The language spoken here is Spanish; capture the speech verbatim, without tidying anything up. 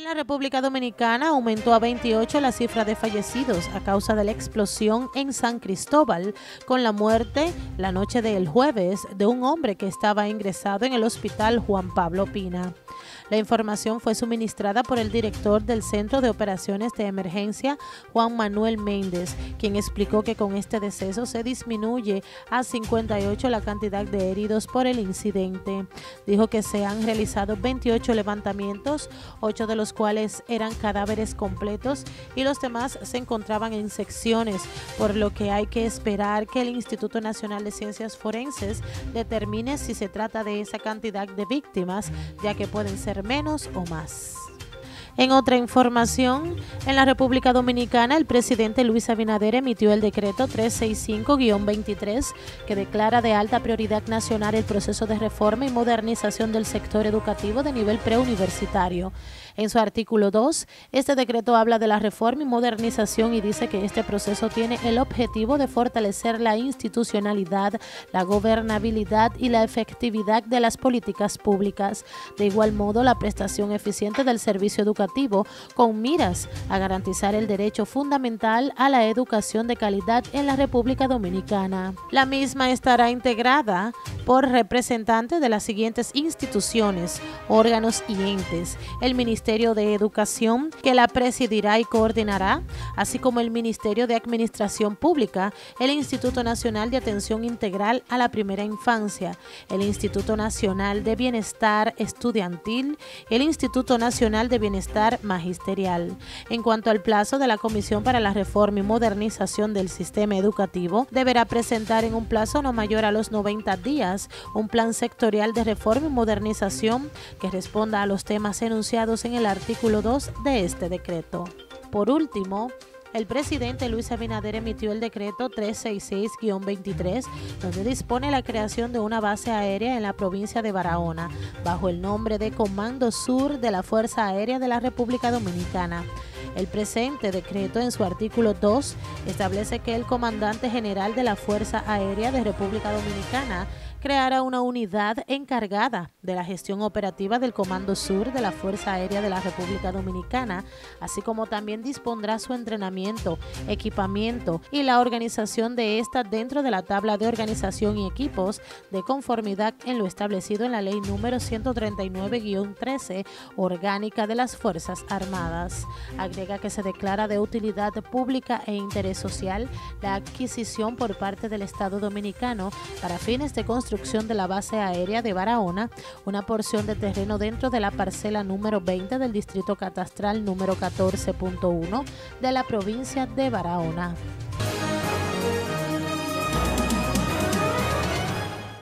la República Dominicana aumentó a veintiocho la cifra de fallecidos a causa de la explosión en San Cristóbal, con la muerte la noche del jueves de un hombre que estaba ingresado en el hospital Juan Pablo Pina. La información fue suministrada por el director del Centro de Operaciones de Emergencia, Juan Manuel Méndez, quien explicó que con este deceso se disminuye a cincuenta y ocho la cantidad de heridos por el incidente. Dijo que se han realizado veintiocho levantamientos, ocho de los cuales eran cadáveres completos y los demás se encontraban en secciones, por lo que hay que esperar que el Instituto Nacional de Ciencias Forenses determine si se trata de esa cantidad de víctimas, ya que pueden ser menos o más. En otra información, en la República Dominicana, el presidente Luis Abinader emitió el decreto trescientos sesenta y cinco guion veintitrés que declara de alta prioridad nacional el proceso de reforma y modernización del sector educativo de nivel preuniversitario. En su artículo dos, este decreto habla de la reforma y modernización y dice que este proceso tiene el objetivo de fortalecer la institucionalidad, la gobernabilidad y la efectividad de las políticas públicas. De igual modo, la prestación eficiente del servicio educativo con miras a garantizar el derecho fundamental a la educación de calidad en la República Dominicana. La misma estará integrada por representantes de las siguientes instituciones, órganos y entes: el Ministerio de Educación, que la presidirá y coordinará, así como el Ministerio de Administración Pública, el Instituto Nacional de Atención Integral a la Primera Infancia, el Instituto Nacional de Bienestar Estudiantil y el Instituto Nacional de Bienestar Magisterial. En cuanto al plazo de la Comisión para la Reforma y Modernización del Sistema Educativo, deberá presentar en un plazo no mayor a los noventa días un plan sectorial de reforma y modernización que responda a los temas enunciados en el artículo dos de este decreto. Por último, el presidente Luis Abinader emitió el decreto trescientos sesenta y seis guion veintitrés, donde dispone la creación de una base aérea en la provincia de Barahona, bajo el nombre de Comando Sur de la Fuerza Aérea de la República Dominicana. El presente decreto, en su artículo dos, establece que el comandante general de la Fuerza Aérea de República Dominicana creará una unidad encargada de la gestión operativa del Comando Sur de la Fuerza Aérea de la República Dominicana, así como también dispondrá su entrenamiento, equipamiento y la organización de esta dentro de la tabla de organización y equipos de conformidad en lo establecido en la ley número ciento treinta y nueve guion trece, orgánica de las Fuerzas Armadas. Agrega que se declara de utilidad pública e interés social la adquisición por parte del Estado Dominicano para fines de construcción construcción de la base aérea de Barahona, una porción de terreno dentro de la parcela número veinte del distrito catastral número catorce punto uno de la provincia de Barahona.